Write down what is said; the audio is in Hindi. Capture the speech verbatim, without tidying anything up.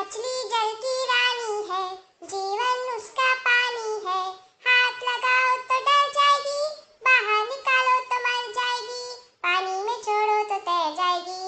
मछली जल की रानी है, जीवन उसका पानी है। हाथ लगाओ तो डर जाएगी, बाहर निकालो तो मर जाएगी, पानी में छोड़ो तो तैर जाएगी।